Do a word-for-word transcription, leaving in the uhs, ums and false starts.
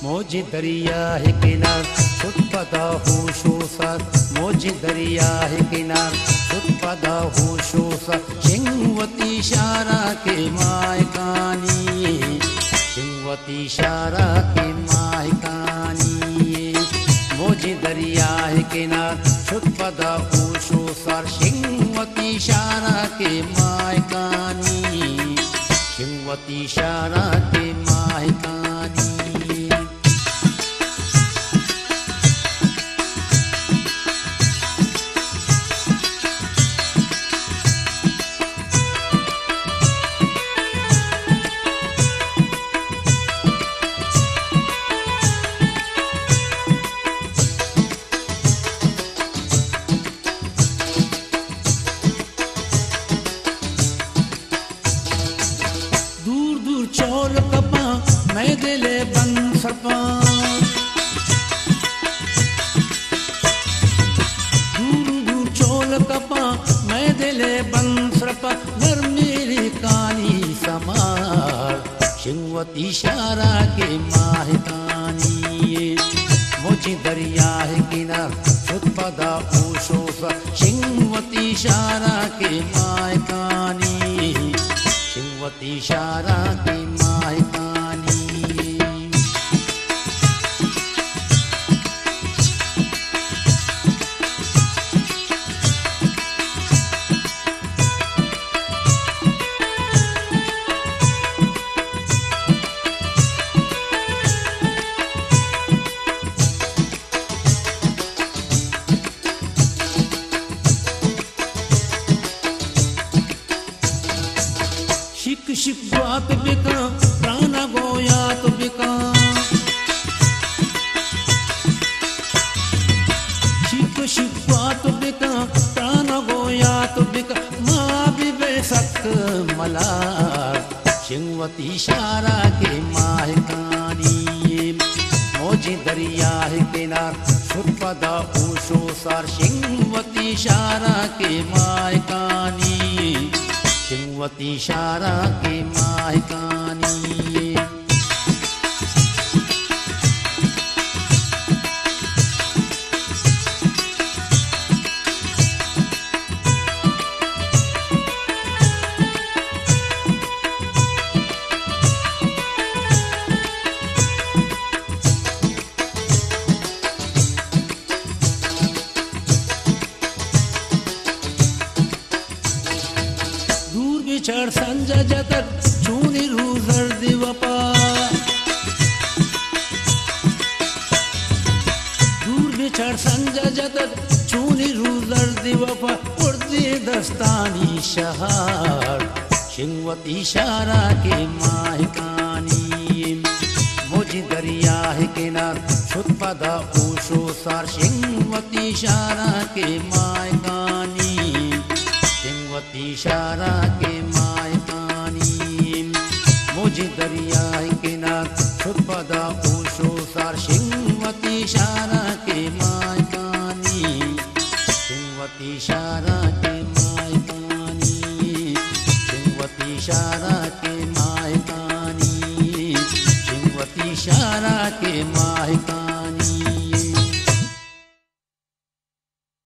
मोजी दरिया है किनार खुद पदा होशो सर मोजी दरिया है किनार खुद पदा होशो सर शिंगवती शारा के मायकानी शिंगवती शारा के मायकानी मोजी दरिया है किनार खुद पदा होशो सर शिंगवती शारा के मायकानी शिंगवती शारा के मायकानी चौल कपा मैं दिले बन सपा दूर दूर चौल कपा मैं दिले बन सपा घर मेरी कानी समार शिंगवती शारा के माहितानी मोची दरिया है किनार खुद पदा ओशो सा शिंगवती शारा के मायकानी शिंगवती शारा के मायकानी शिक शिक बात बिका प्राण गोयात बिका शिक शिक बात बिका प्राण गोयात बिका माँ भी बेसक मलार शिंगवती शारा के मायकानी मोजी दरिया है किनार खुद पदा ओशो सार शिंगवती शारा के मायकानी शिंगवती शारा के मायकानी चढ़ संजय जतक चूनी रूजर दिवपा दूर बिछड़ संजय जतक चूनी रूजर दिवपा उर्दी दस्तानी शहार शिंगवती शारा के मायकानी मोजी दरिया है किनार खुद पदा ओशो सार शिंगवती शारा के मायकानी शिंगवती शारा के मायकानी मोजी दरिया किनार खुद पदा ओशो सार शिंगवती शारा के मायकानी शिंगवती शारा के मायकानी शिंगवती शारा के मायकानी शिंगवती शारा के मायकानी।